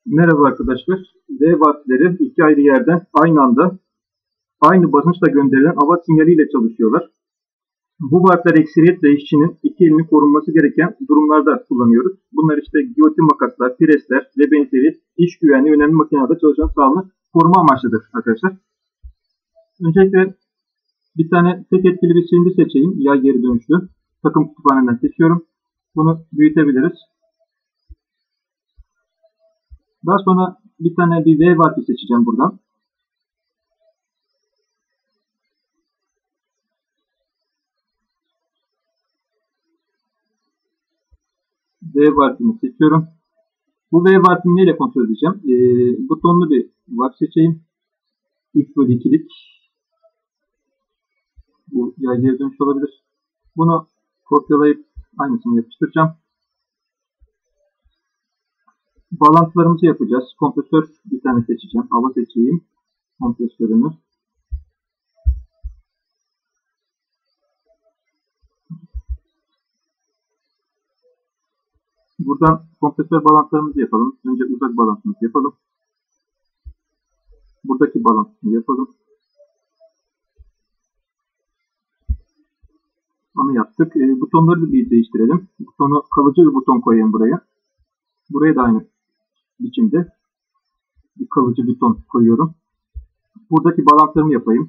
Merhaba arkadaşlar. V vaatleri iki ayrı yerden aynı anda aynı basınçla gönderilen hava sinyaliyle çalışıyorlar. Bu vaatler ekseriyetle işçinin iki elinin korunması gereken durumlarda kullanıyoruz. Bunlar işte giyotin makaslar, presler ve benzeri iş güvenliği önemli makinelerde çalışan sağlığını koruma amaçlıdır arkadaşlar. Öncelikle bir tane tek etkili bir silindir seçeyim. Yay geri dönüşlü. Takım kütüphaneden seçiyorum. Bunu büyütebiliriz. Daha sonra bir tane bir V vaati seçeceğim buradan. V vaatini seçiyorum. Bu V vaatini neyle kontrol edeceğim? Butonlu bir vaat seçeyim. 3/2'lik. Bu yay geri dönüş olabilir. Bunu kopyalayıp aynısını yapıştıracağım. Bağlantılarımızı yapacağız. Kompresör bir tane seçeceğim. Hava seçeyim. Kompresörümü. Buradan kompresör bağlantılarımızı yapalım. Önce uzak bağlantımızı yapalım. Buradaki bağlantısını yapalım. Onu yaptık. Butonları da bir değiştirelim. Butonu kalıcı bir buton koyayım buraya. Buraya da aynı biçimde bir kalıcı buton koyuyorum. Buradaki bağlantılarımı yapayım.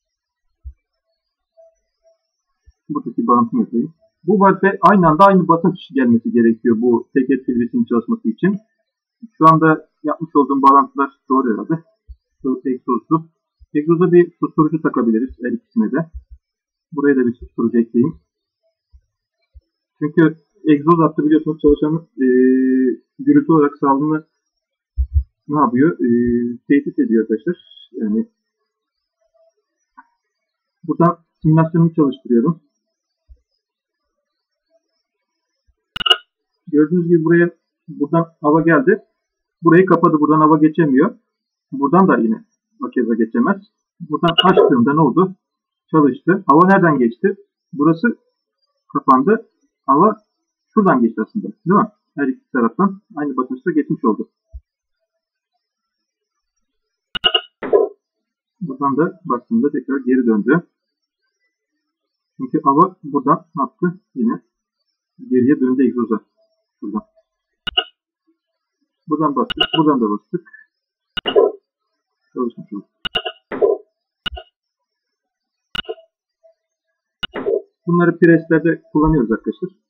Buradaki bağlantımı yapayım. Bu vaatte aynı anda aynı basınç gelmesi gerekiyor bu tek etkili çalışması için. Şu anda yapmış olduğum bağlantılar doğru herhalde. Şu egzozlu. Egzoza bir susturucu takabiliriz her ikisine de. Buraya da bir susturucu ekleyeyim. Çünkü egzoz hattı biliyorsunuz çalışanın gürültü olarak sağlığını ne yapıyor? Tehdit ediyor arkadaşlar. Yani buradan simülasyonumu çalıştırıyorum. Gördüğünüz gibi buradan hava geldi. Burayı kapadı. Buradan hava geçemiyor. Buradan da yine hakeza geçemez. Buradan açtığımda ne oldu? Çalıştı. Hava nereden geçti? Burası kapandı. Hava şuradan geçti aslında. Değil mi? Her iki taraftan aynı basınçta geçmiş oldu. Buradan da baktığımda tekrar geri döndü. Çünkü hava buradan ne yaptı? Yine geriye döndü egzoza. Buradan. Buradan bastık. Buradan da bastık. Çalışmış oldu. Bunları preslerde kullanıyoruz arkadaşlar.